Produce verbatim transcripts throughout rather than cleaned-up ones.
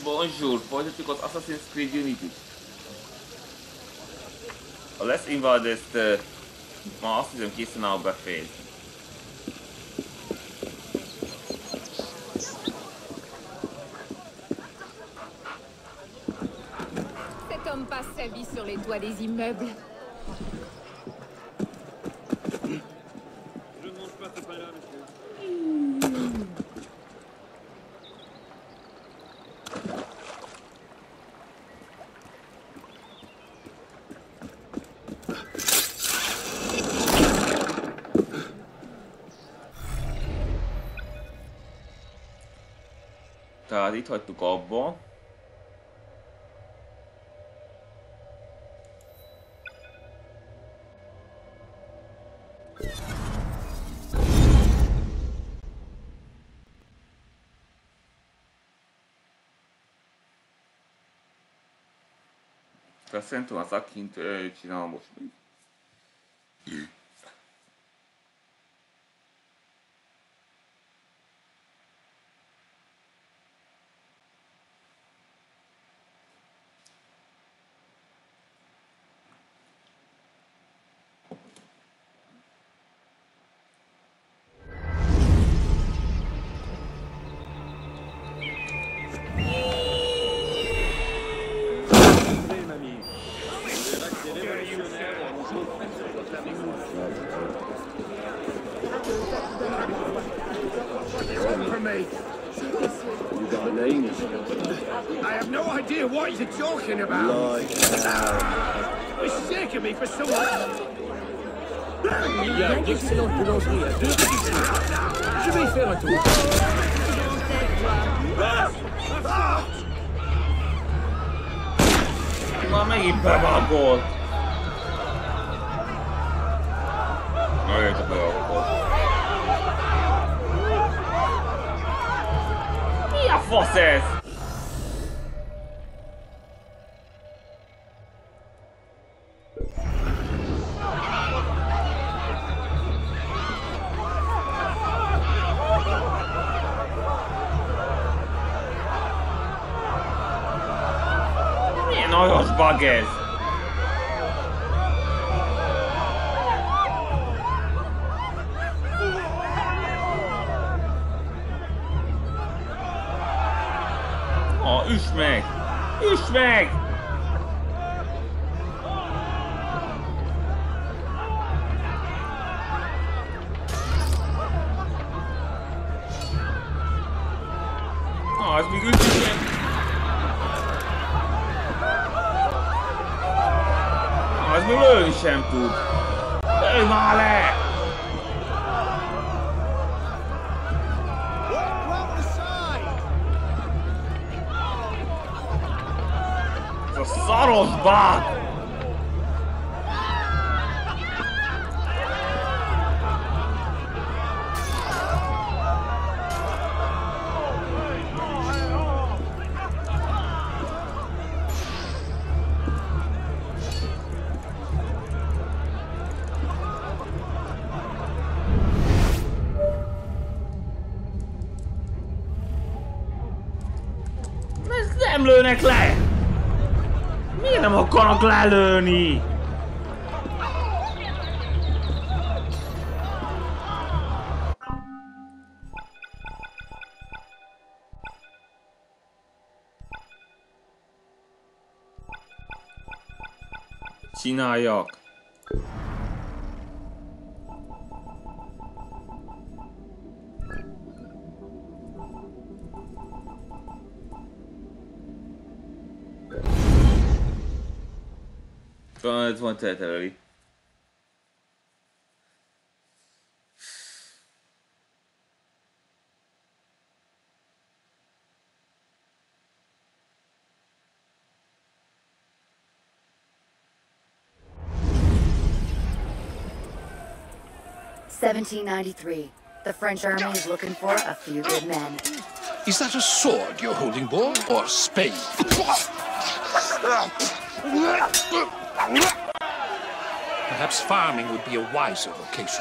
Bonjour, folytatjuk az Assassin's Creed Unity. A Last Invaders-t uh, ma azt hiszem készen áll befejezni. Cet homme passe sa vie sur les toits des immeubles. Je ne mange pas ce pain-là, monsieur. Tehát itt hagytuk abba. Ezt szerintem az akint csinál most még. I have no idea what you're talking about. Like, uh... It's shaking me for so long. Yeah, excellent boulangerie à deux petits sous. Je vais y faire un tour. Már megint bevágott. Megint bevágott. Mi a fasz ez? Milyen aljas bug ez? Ah, üss meg! Üss meg! Ah, ez még üss meg! Ah, ez még lőni sem tud! Lőj már le! Szaros bug! Ezt nem lőnek le! Miért nem akarnak lelőni? Csináljak. Ez van teheteleli. seventeen ninety-three. The French army is looking for a few good men. Is that a sword you're holding, boy, or a spade? Perhaps farming would be a wiser vocation.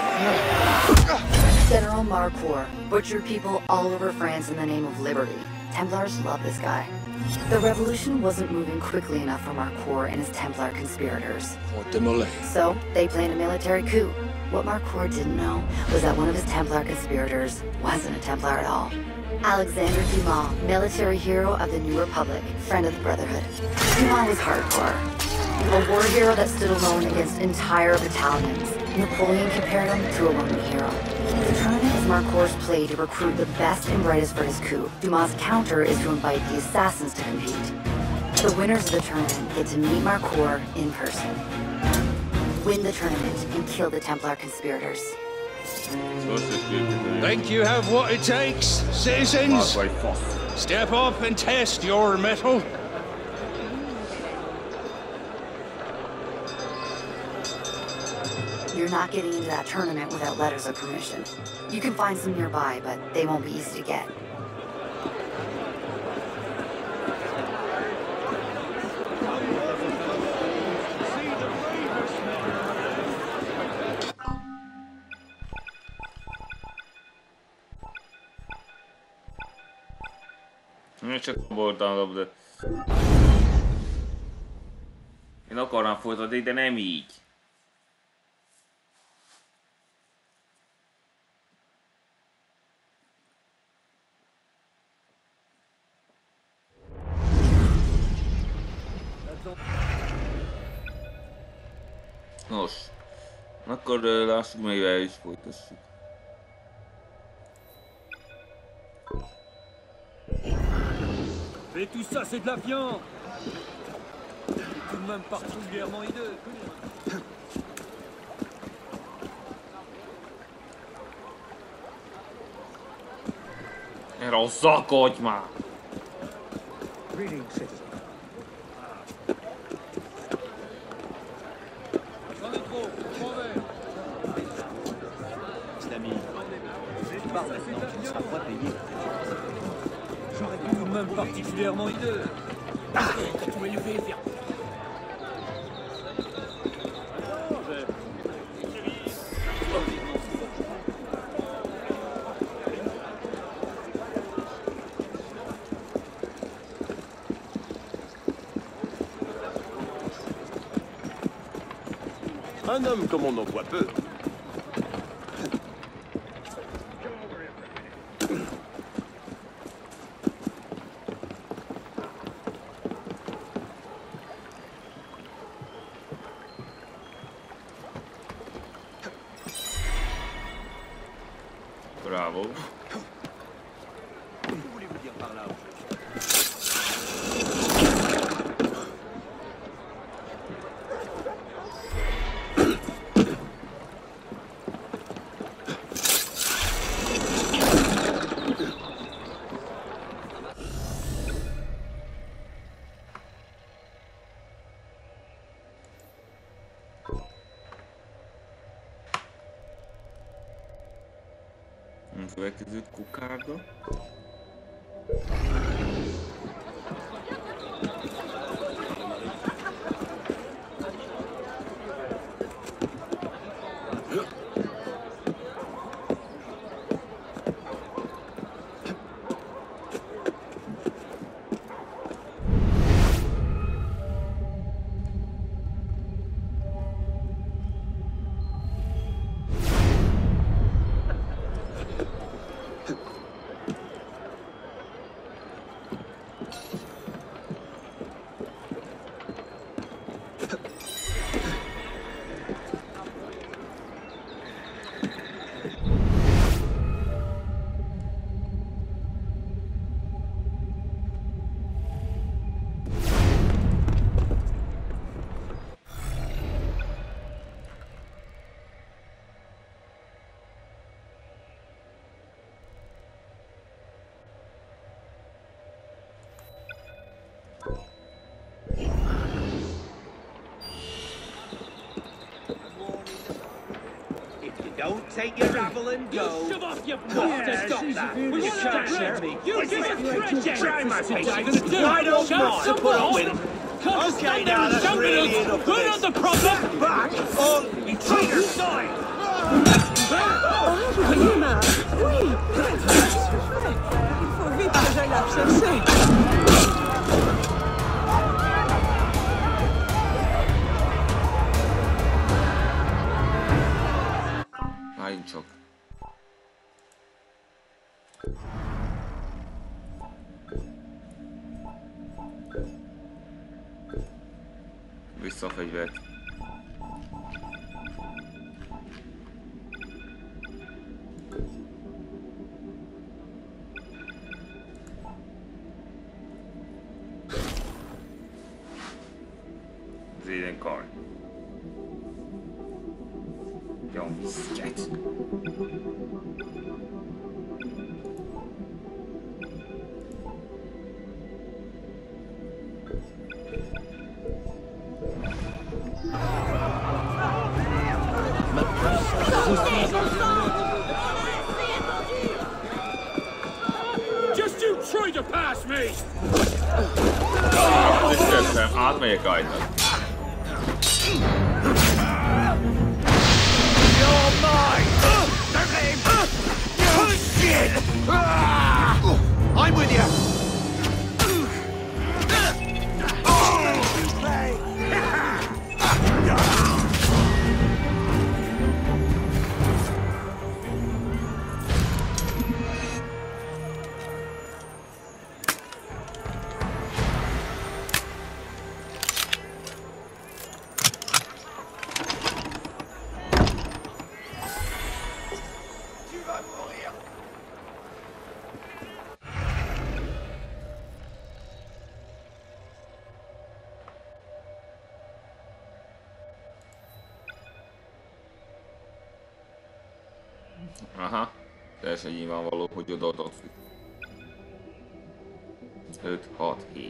General Marcourt butchered people all over France in the name of liberty. Templars love this guy. The revolution wasn't moving quickly enough for Marcour and his Templar conspirators. For Demolay. So, they planned a military coup. What Marcour didn't know was that one of his Templar conspirators wasn't a Templar at all. Alexander Dumas, military hero of the New Republic, friend of the Brotherhood. Dumas was hardcore. A war hero that stood alone against entire battalions. Napoleon compared him to a Roman hero. The tournament is Marcour's play to recruit the best and brightest for his coup. Dumas' counter is to invite the assassins to compete. The winners of the tournament get to meet Marcour in person. Win the tournament and kill the Templar conspirators. Think you have what it takes, citizens? Step up and test your mettle. You're not getting into that tournament without letters of permission. You can find some nearby, but they won't be easy to get. Én csak voltam dobd. Én akarnám folytatni, de nem így. Nos, akkor lássuk, mivel is folytassuk. Mais tout ça, c'est de la viande. C'est tout de même particulièrement hideux. Erről szakodj már! Greetings, citizen. J'en ai trop, mauvais. Ami, tu parles maintenant, tu ne seras pas payé. J'aurais tout de même particulièrement hideux. Ah, tu vas lui faire faire. Un homme comme on en voit peu. Bravo. Que voulez-vous dire par là? Következő kukárda. Don't take your rabble and go. You shove off your butt Yeah, to stop she's that. really Will you shut shut up. me? You What's give it? us breakfast. Try my That's what patience. I'm gonna do. I don't Shut mind to put someone up with else. it. Can't Okay, stand now there that's shouting really us. enough of We're this. not the problem. Step back, all you traitors! Die! Oui, ma... Oui. Il faut vite que j'aille la chercher. Vissza a fegyvert. Zéden Karl. Jó, szket. Just you try to pass me! Tiszteltem, átmegyek ajtnak. You're mine! Don't let him! Shit! I'm with you! Aha, teljesen nyilvánvaló, hogy oda adott. öt, hat, hét.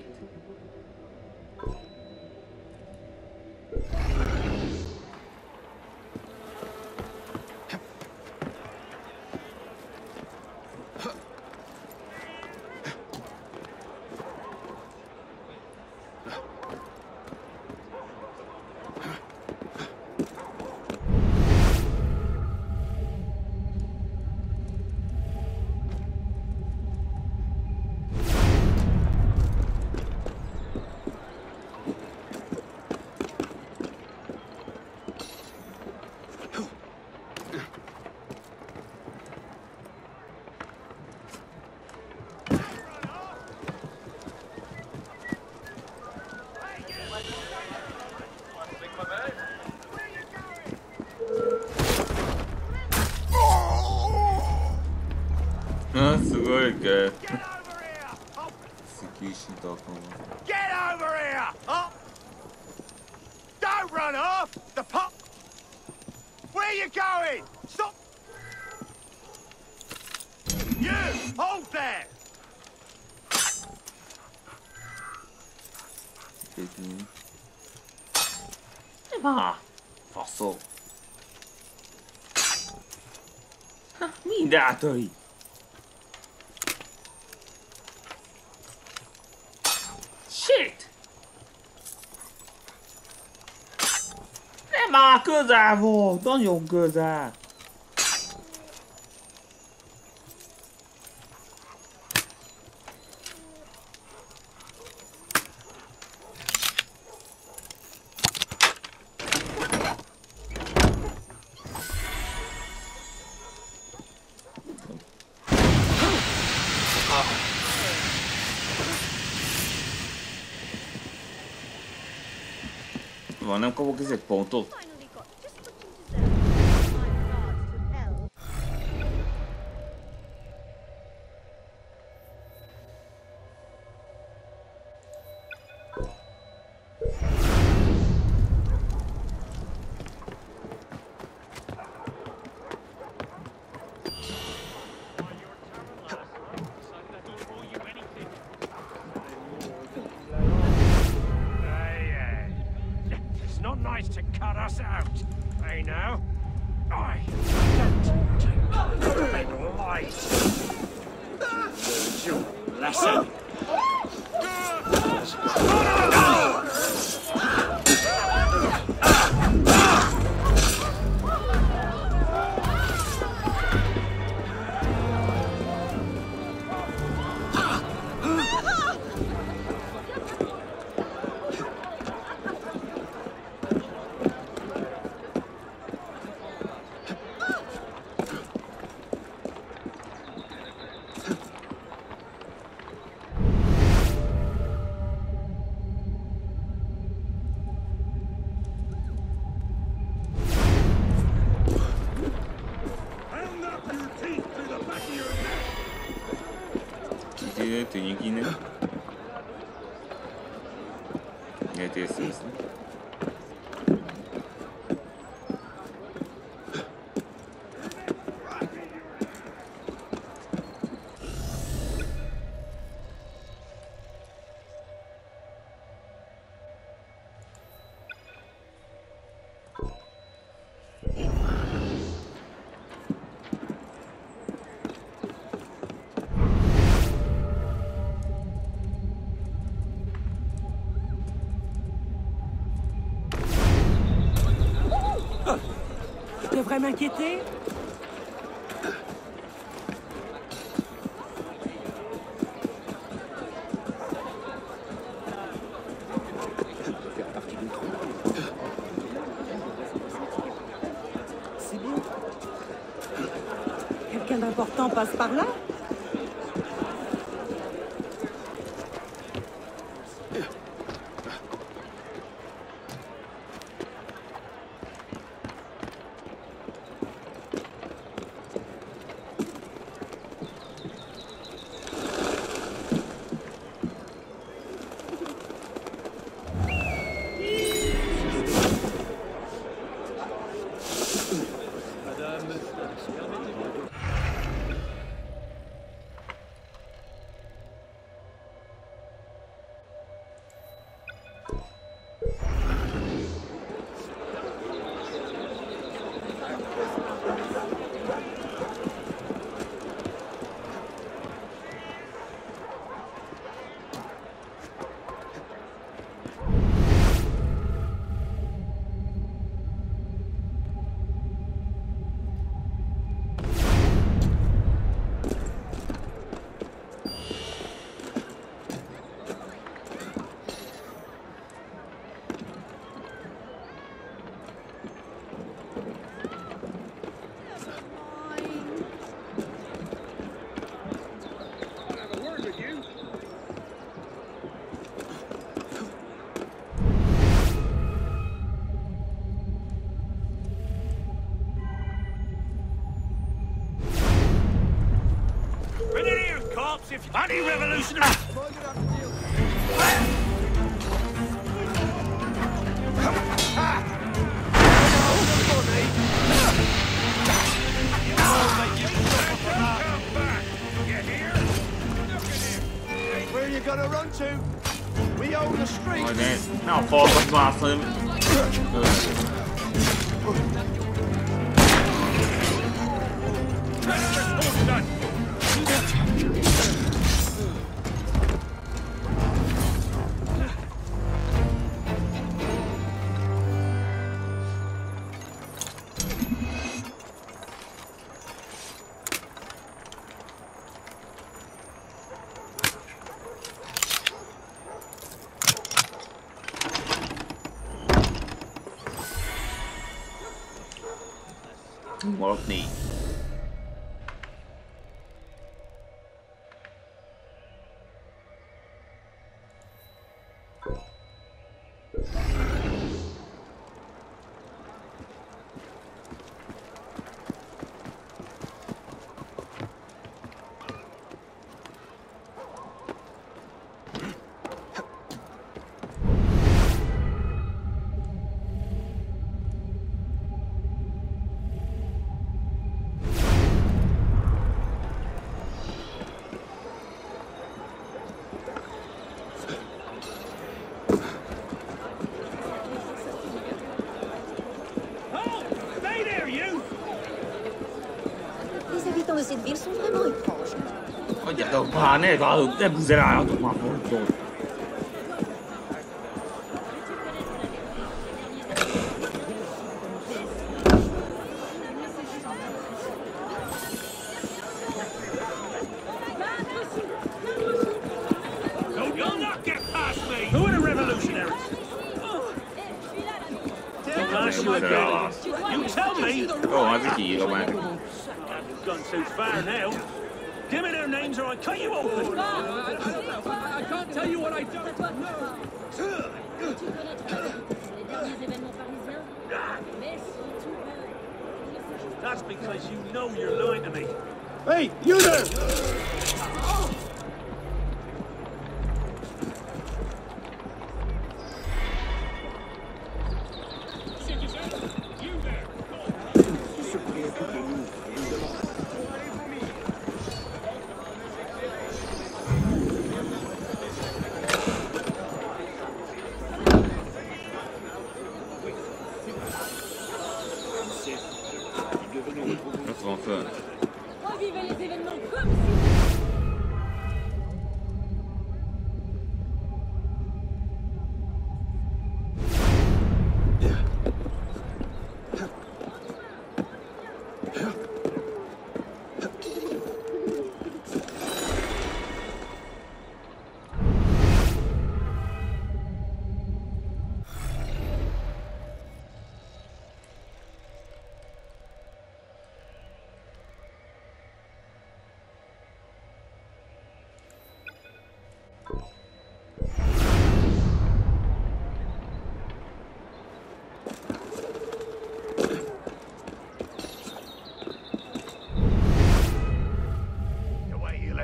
Get over here! Oh. Don't run off! The pop! Where are you going? Stop! You! Hold there! Ah, faszol. Mindjárt. Shit! Nem már közel volt, nagyon közel. Van, nem kapok ezek pontot? 어디에 분위기는 네, 됐습니다. Je devrais m'inquiéter? C'est bien. Quelqu'un d'important passe par là? Anti-revolutionary! Where are you gonna run to? We own the street. Rồi nè, nào phò con vào sớm. Một nỉ. De cette ville sont vraiment étranges. Ôi dạ đâu phá này vào được cái bù ra nào tụi mà không rồi. Ồ, ai biết gì đâu mà. Gone too far now. Give me their names or I cut you open. I can't tell you what I don't know. That's because you know you're lying to me. Hey, you there!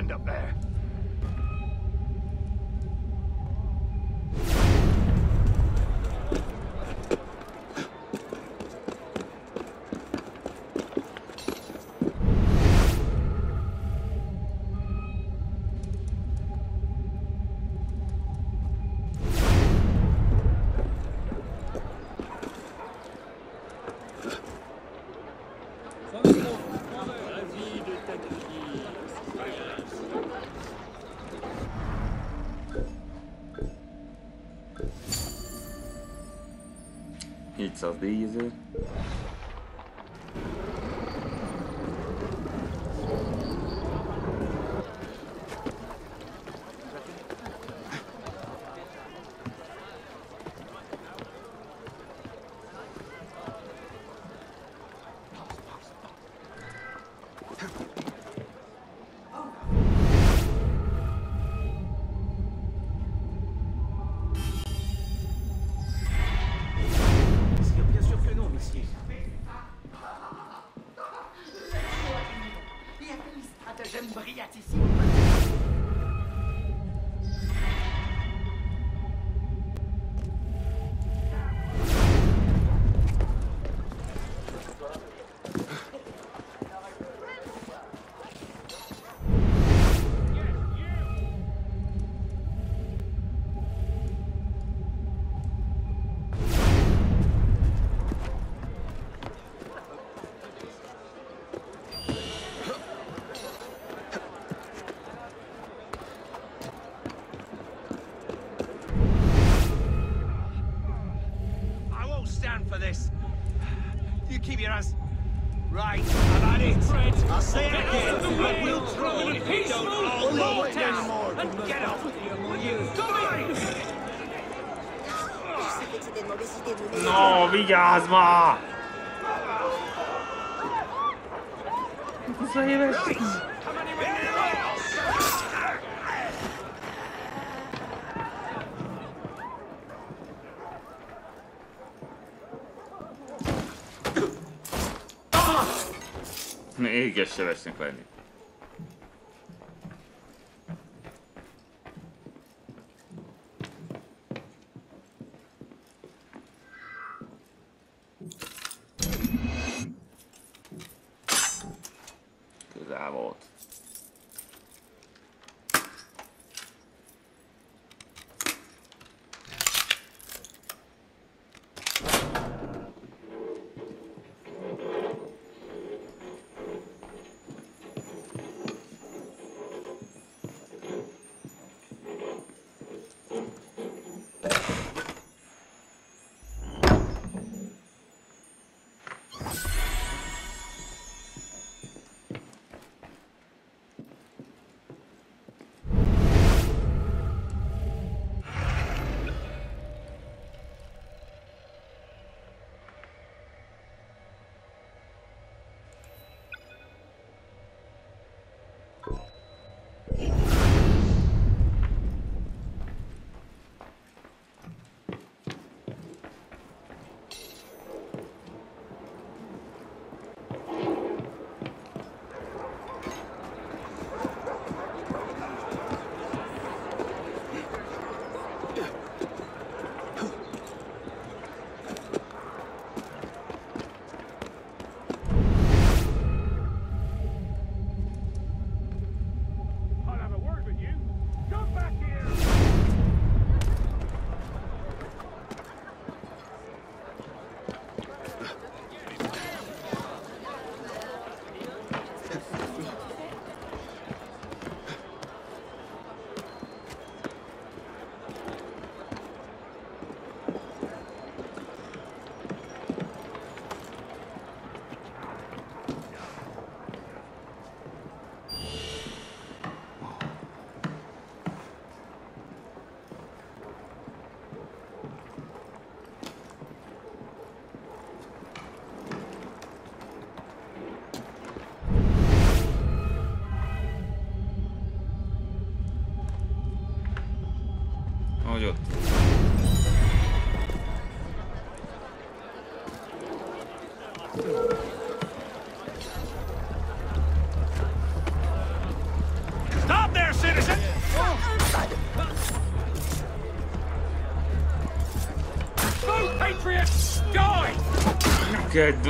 end up there. hétszáz díjaző. For this. You keep your hands right. I've had it. I'll say it again. I will throw it if you don't all know it anymore. And get off. You die! No, vigyázz már! húsz éves. Éges sebesnek lenni. Közel volt. Ahogy ott. Stop! Neked!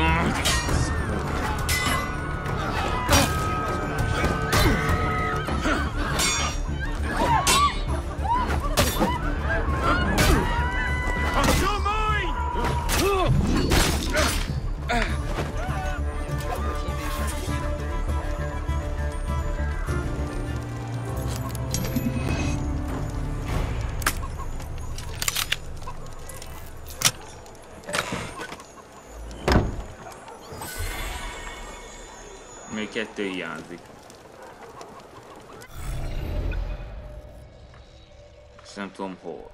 Még kettő hiányzik. És nem tudom hol.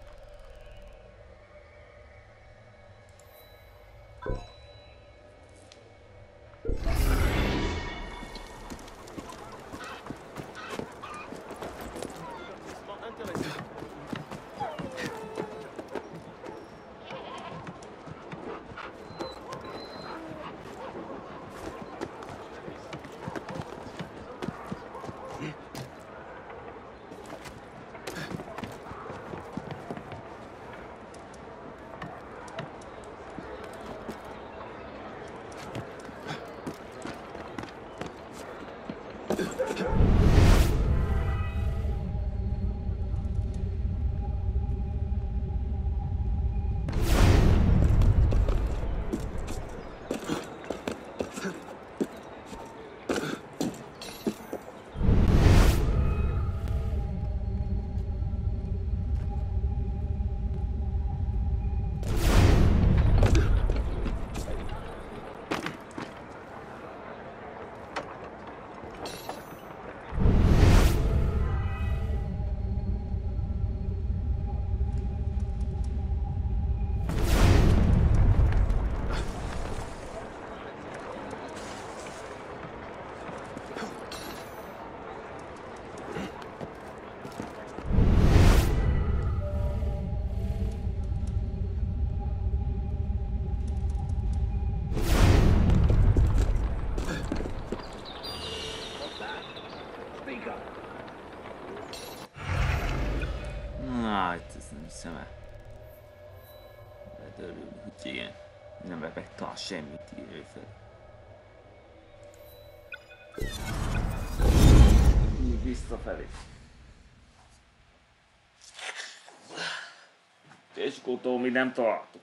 Na, itt ez nem hiszem el. Bedörül, hogy igen. Nem vepek talán semmit írja fel. Így visszafelé. Teskótól mi nem találtuk.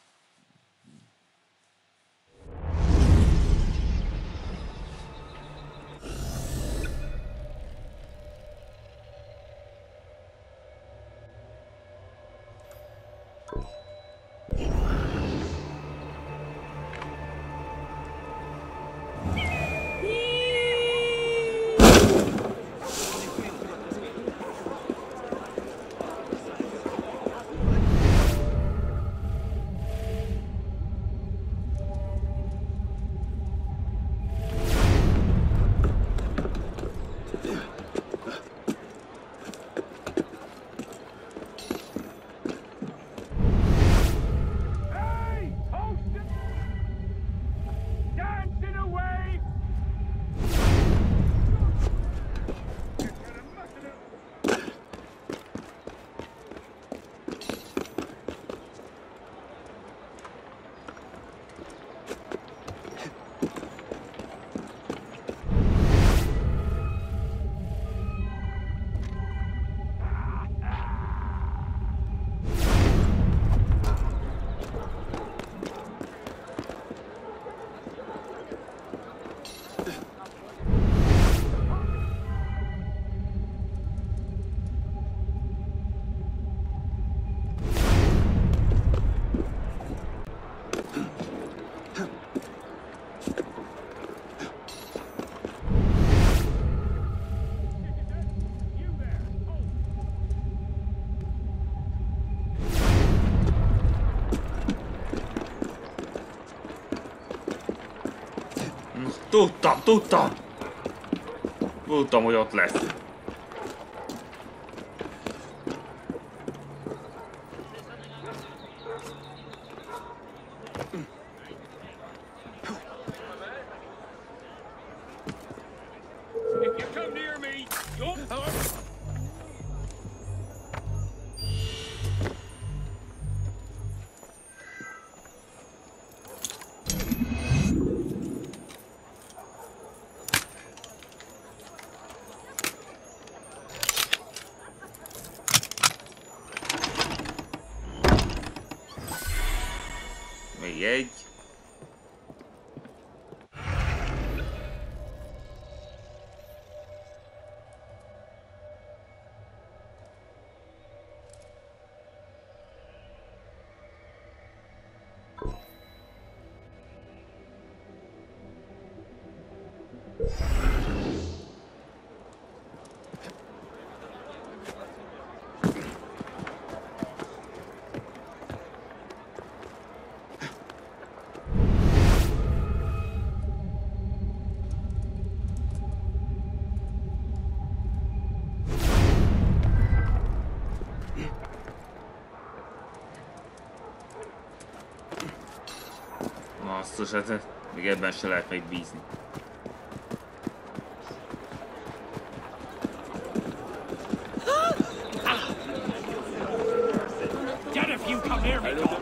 Tudtam, tudtam! Tudtam, hogy ott lesz. Még egy. Basszus, hát még ebben se lehet még bízni. Get if you come near me, dog.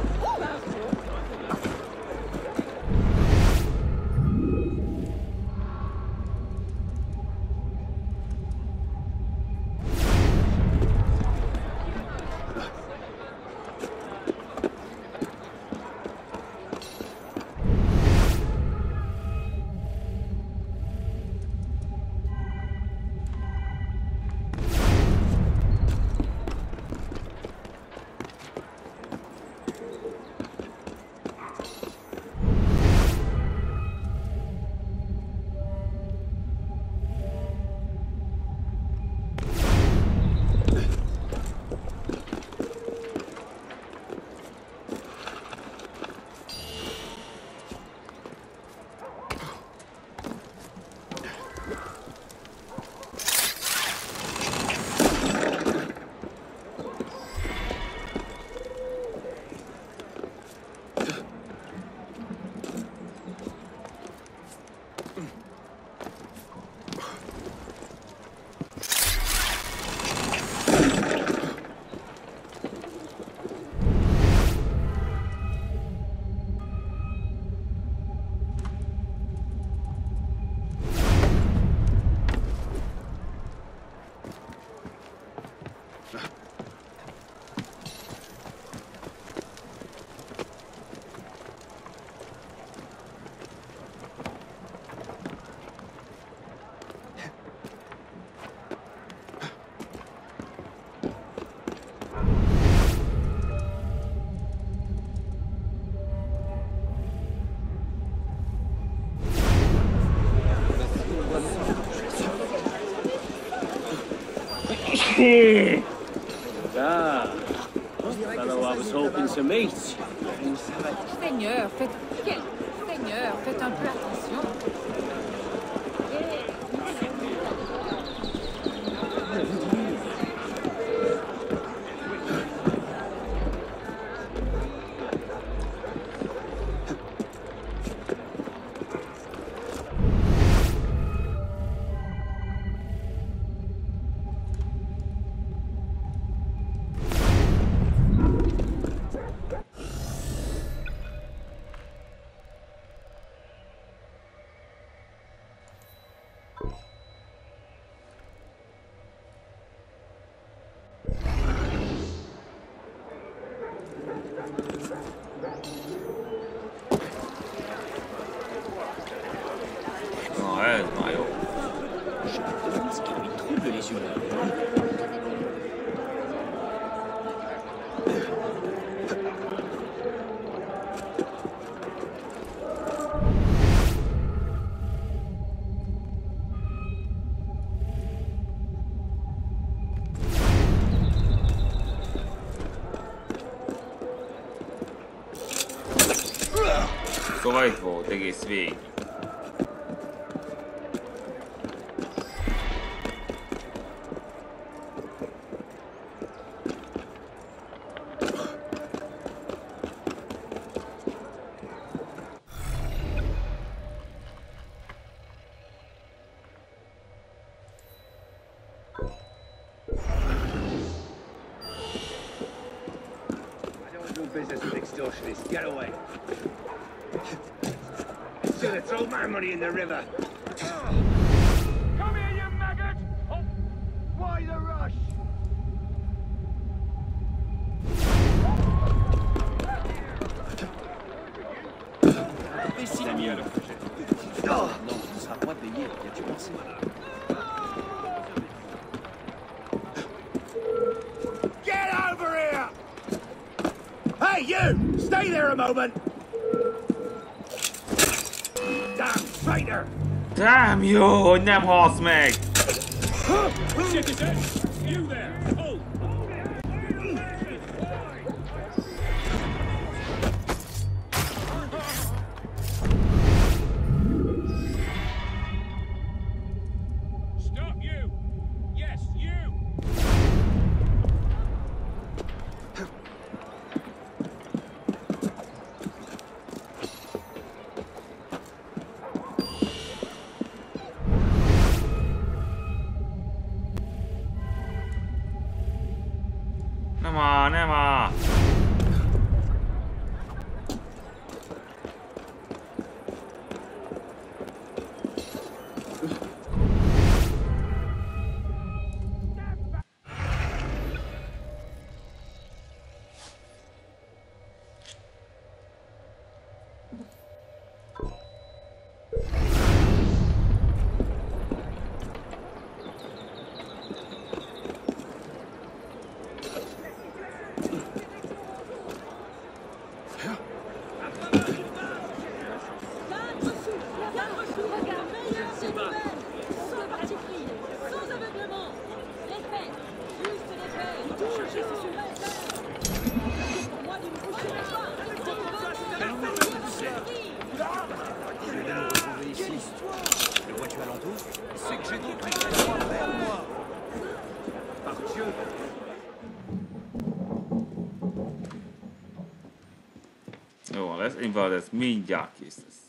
Ah, fellow I was hoping to meet. Seigneur, faites... Quel... Seigneur, faites un peu attention. Na, ez már jó. Ce qui lui trouble les yeux. Szóval itt volt egész végig. Business with extortionists. Get away. Should have thrown my money in the river. Come here, you maggot! Oh. Why the rush? payer, y a-tu pensé? Get over here! Hey, you! Stay there a moment! Damn traitor! Damn jó, hogy nem halsz meg! Citizen, you there! Hold! Stop you! Yes, you! Nem áll, nem áll! Le vois-tu alentour? C'est que j'ai d'autres événements à faire, moi. Par Dieu! Jó lesz, én valahogy ez mindjárt kész lesz.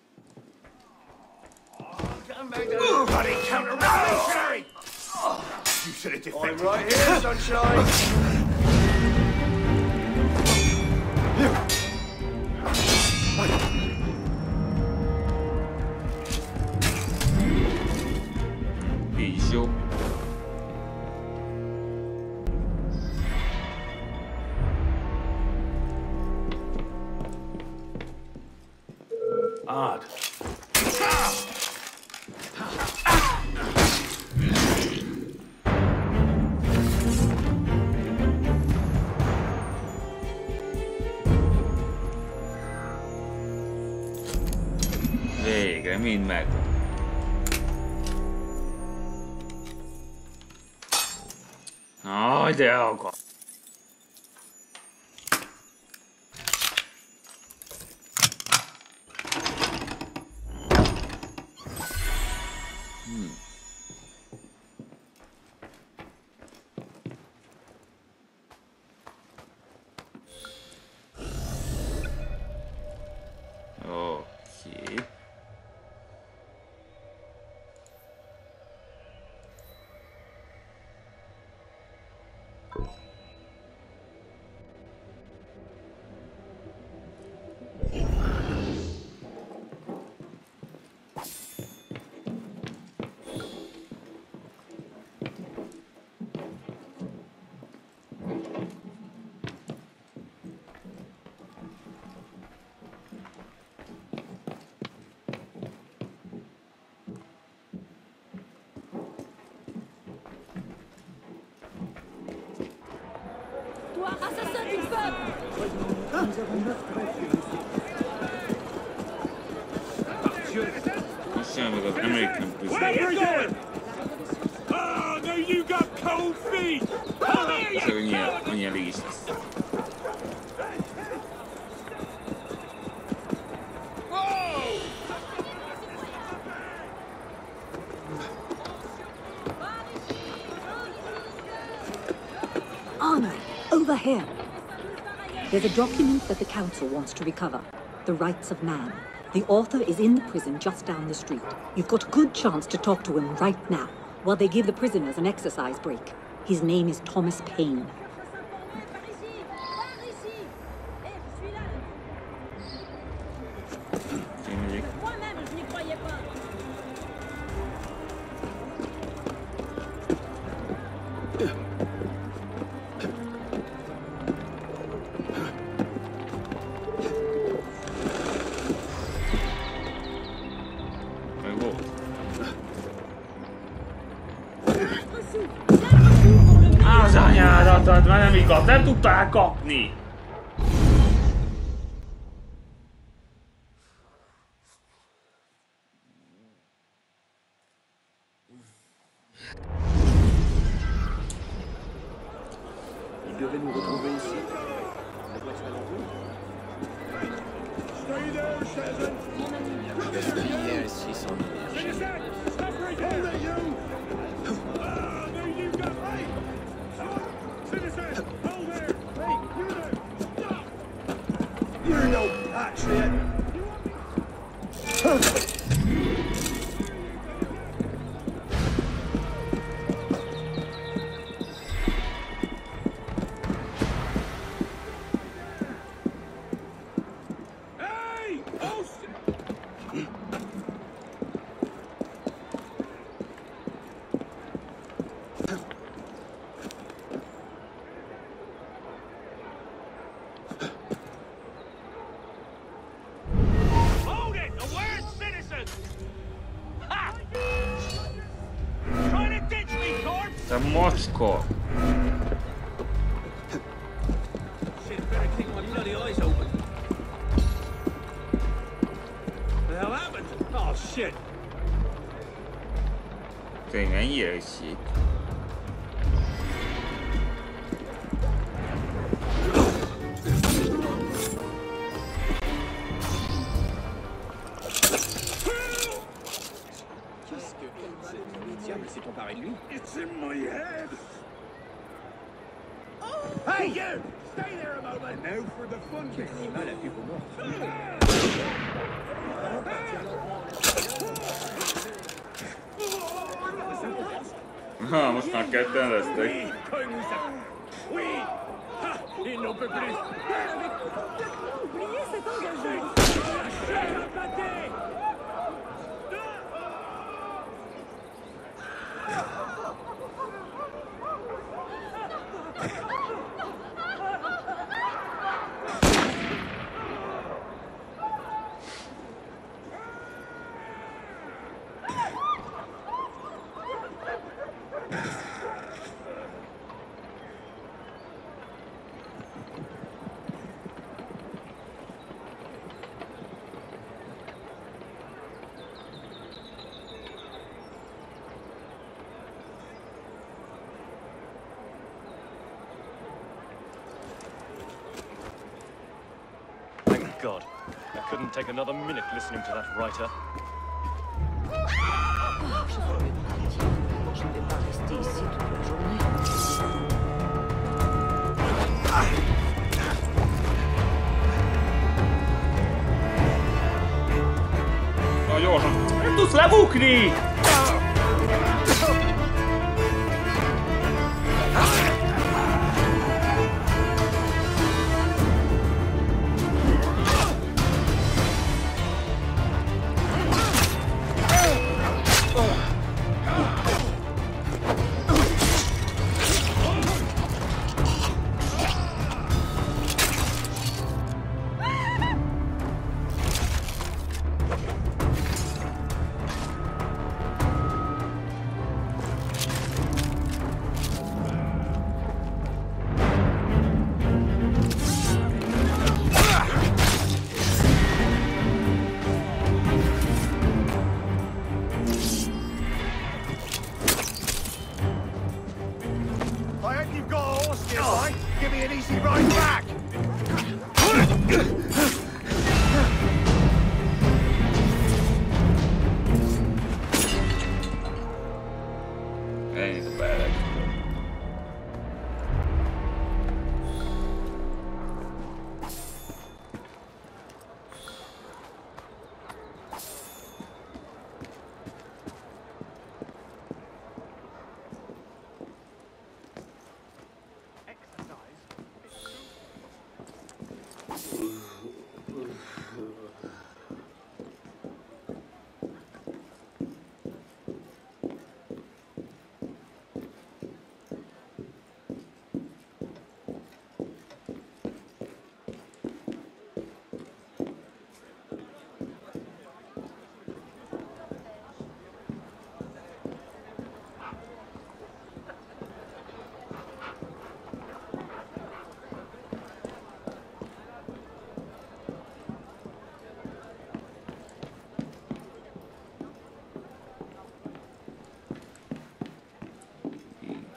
Bloody counter-revolutionary! You said it defected. I'm right here, sunshine! Így is jó. Odd. Végre, mind meg. Aj, de akar. Hmm. Okay. Toi, assassin du peuple! Most jön meg az American Prison. Where you going? Oh, no, you got cold feet! Come here, És you annyi, coward! annyi elég is lesz. Arnold, over here. There's a document that the council wants to recover. The rights of man. The author is in the prison just down the street. You've got a good chance to talk to him right now, while they give the prisoners an exercise break. His name is Thomas Paine. Meg volt. Az anyádat, már nem igaz, nem tudta elkapni. Il devait nous retrouver ici. La voiture est en route. Stay there, Shazam! Hier, ici, sans énergie. Stop right there, you! Ah, there you go! Hey! Stop! Citizen! Hold there! Hey, you there! Stop! You're no patriot. Hey! Austin! Hold it! A word, citizen! Ha! Trying to ditch me, corpse! Te mocskor! Shit, better keep my bloody eyes open. The hell happened? Oh, shit! Te mennyire is híg. Qu'est-ce que le diable s'est emparé de lui? It's in my head! Hey, you! Stay there a moment. Now for the fun bit. L'animal a pu vous mordre. Ha, most már ketten lesztek. Oui! Ha! Il n'en peut plus! Oubliez cet engagement. Thank God. I couldn't take another minute listening to that writer. Je vais partir. Je ne vais pas rester ici toute la journée. Na gyorsan! Nem tudsz lebukni! I hope you've got a horse nearby. Give me an easy ride back. Ennyit belek. Exercise.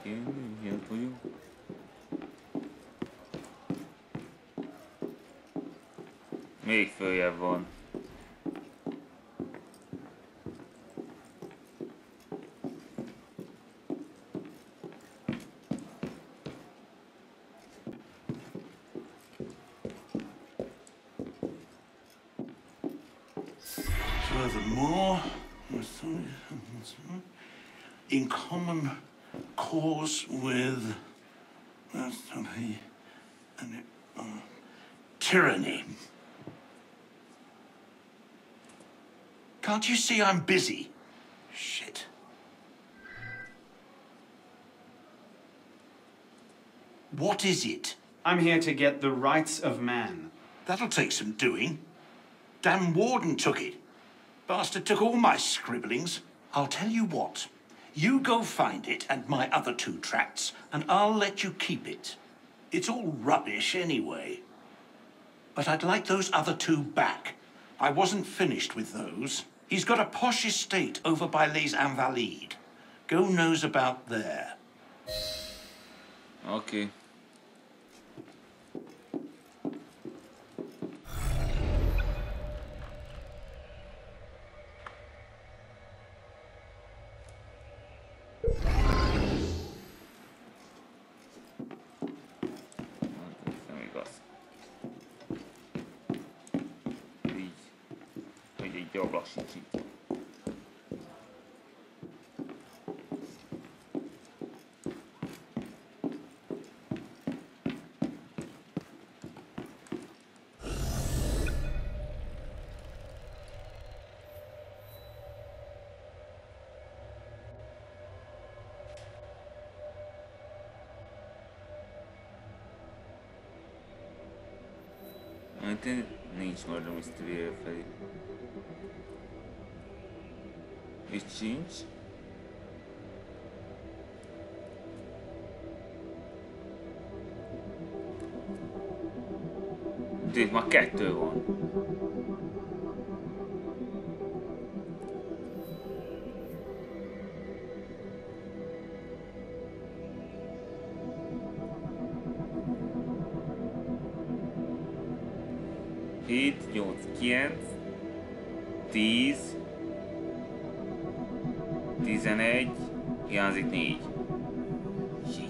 Oké, ilyen vagyunk. Még följebb van. Furthermore, in common cause with uh, tyranny. Can't you see I'm busy? Shit. What is it? I'm here to get the rights of man. That'll take some doing. Damn warden took it. Bastard took all my scribblings. I'll tell you what. You go find it and my other two tracts, and I'll let you keep it. It's all rubbish anyway. But I'd like those other two back. I wasn't finished with those. He's got a posh estate over by Les Invalides. Go knows about there. Okay. Nem igaz. Így. Hogy egy ablak sincs itt. Hát nincs Murder Mystery felé. Itt sincs. De itt már kettő van. hét, nyolc, kilenc, tíz, tizenegy, hiányzik négy. Shit.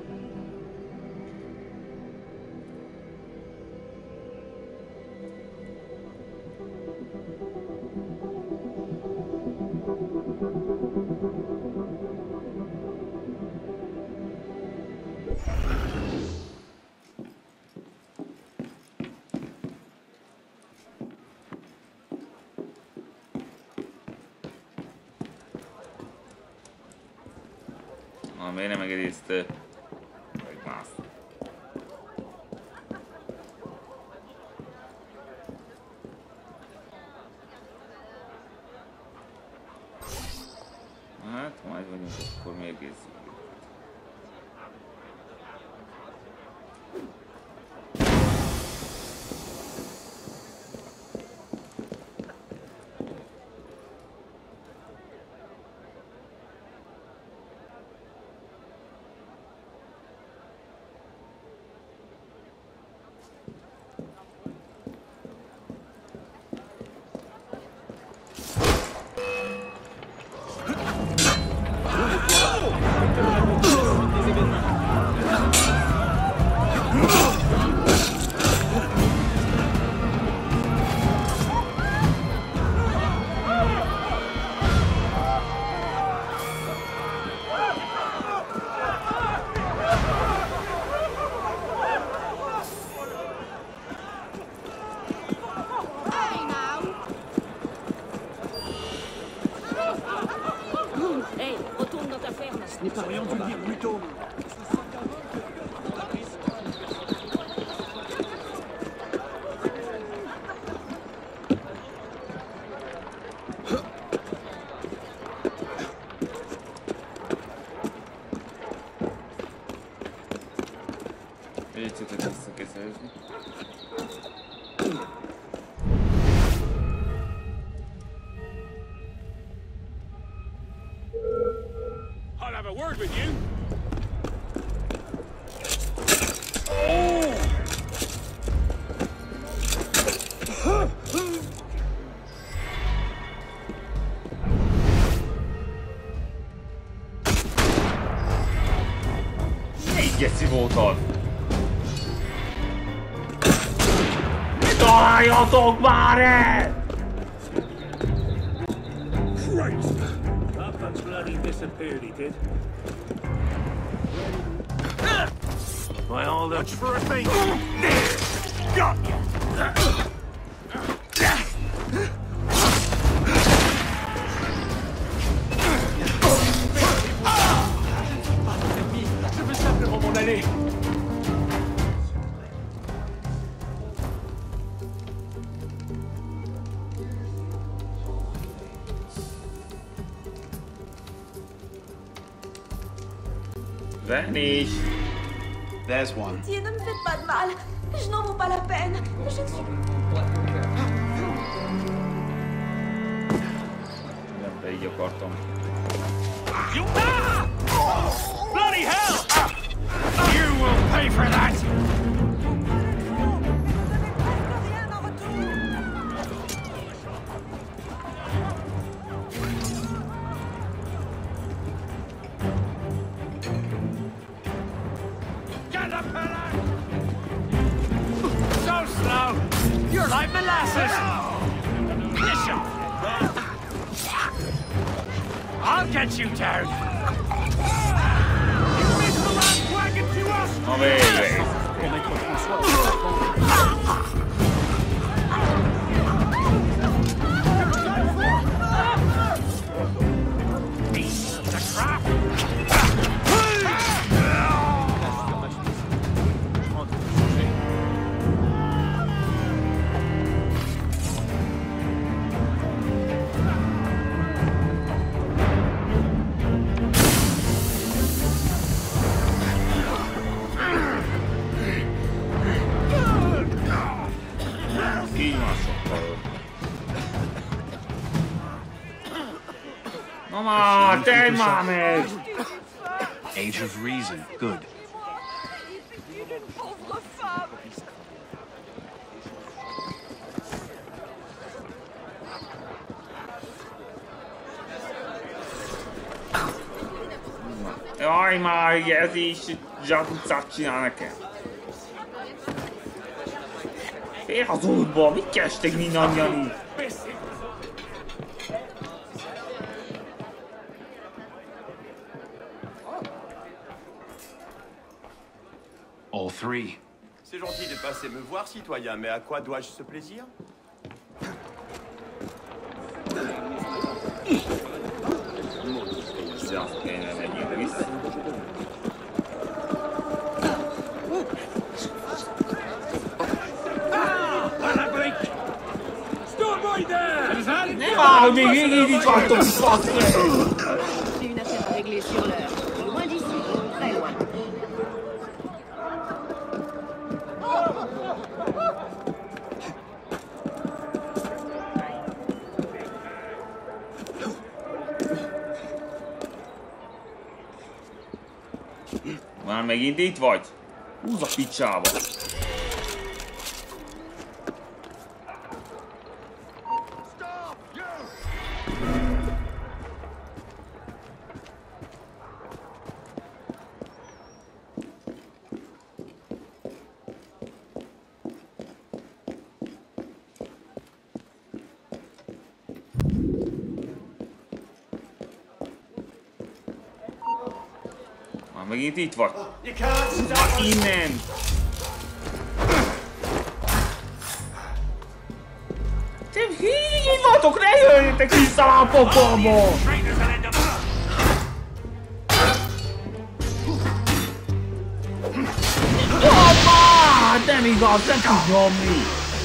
Ah, miért nem egészte? Vagy más. Hát, majd vagyunk, akkor még egészítjük. Nous parlions dû le dire plus tôt. Elégséget vissza kell szerezni. I'll have a word with you. geci voltad! Találjatok már el! Christ! Papa bloody disappeared, he did. My old much for a thing. Got you. Je veux simplement m'en aller. Vanish. There's one. Pitié, ne me faites pas de mal. Je n'en vaux pas la peine. Je suis... Nem pedig akartam. You ah! Bloody hell! You will pay for that! So slow! You're like molasses! Bishop! I'll get you down! You missed the last wagon to us! Na végre! Piece of crap! Így már sokkal jobb. Na már, te már meg! Age of reason. Good. Jaj már, ez is zsarkucát csinál nekem. Fél az útba, mit kerestek mindannyian így? All three. C'est gentil de passer me voir, citoyen, mais à quoi dois-je ce plaisir? Azt kéne menjünk vissza. Nem áll, még így így vagytok, fasz meg! J'ai une affaire à régler sur l'heure. Loin d'ici, très loin. Már megint itt vagy? Húzz a picsába! Megint itt vagy. Na innen! Te hígy vagytok, ne jöjjetek vissza a pokolba! Hoppá! Nem igaz, nem tud nyomni!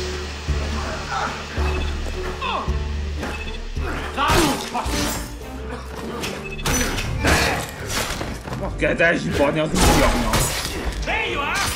Kell elzsipadni az ujjamnak. There you are!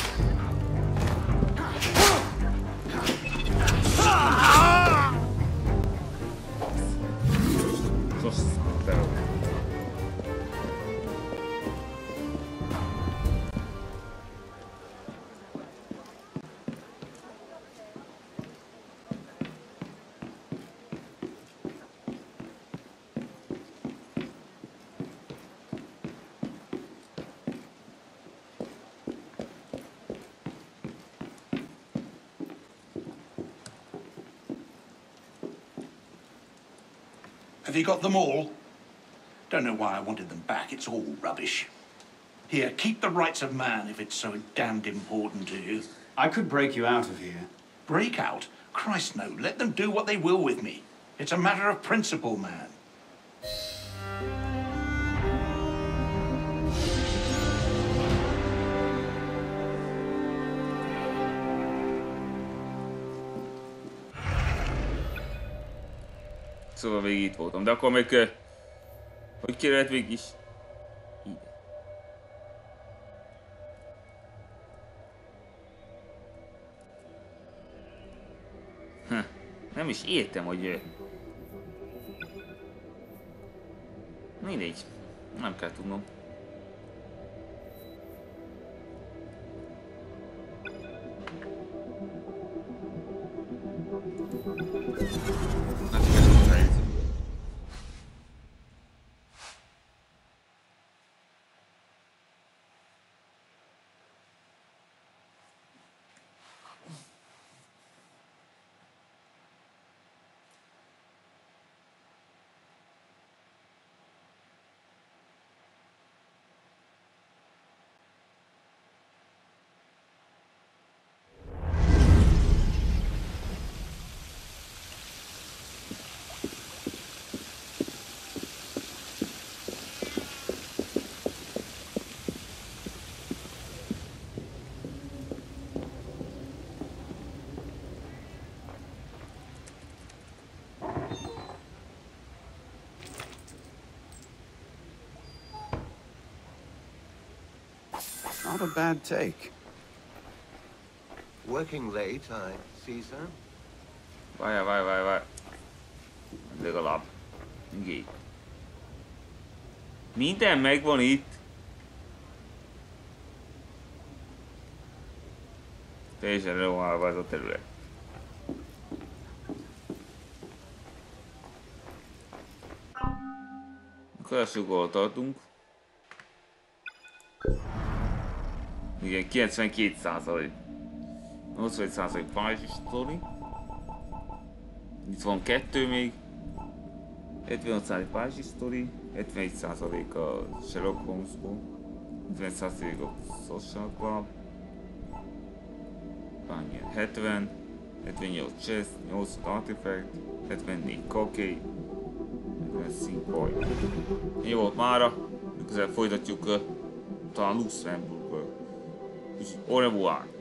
Have you got them all? Don't know why I wanted them back. It's all rubbish. Here, keep the rights of man if it's so damned important to you. I could break you out of here. Break out? Christ, no. Let them do what they will with me. It's a matter of principle, man. Szóval végig itt voltam, de akkor még... Hogy kérhet végig is? Ide. Hm. Nem is értem, hogy... Mindegy. Nem kell tudnom. Not a bad take. Working late, I see, sir. Várjál, várjál, várjál, várjál. Legalább. Így. Minden megvan itt. Teljesen renoválva ez a terület. Köszönjük, hol tartunk. Igen, kilencvenkét százalék. nyolcvanöt százalék Pázsi sztori. Itt van kettő még. hetvenöt százalék Pázsi sztori. hetvenegy százalék a Sherlock Holmesból. hetven százalék a Social Club. hetven. hetvennyolc Chess. nyolcvan Artifact. hetvennégy Cockey. hetven Sync-Point. Ennyi volt mára. Közel folytatjuk uh, talán Luxemburgból. Au revoir.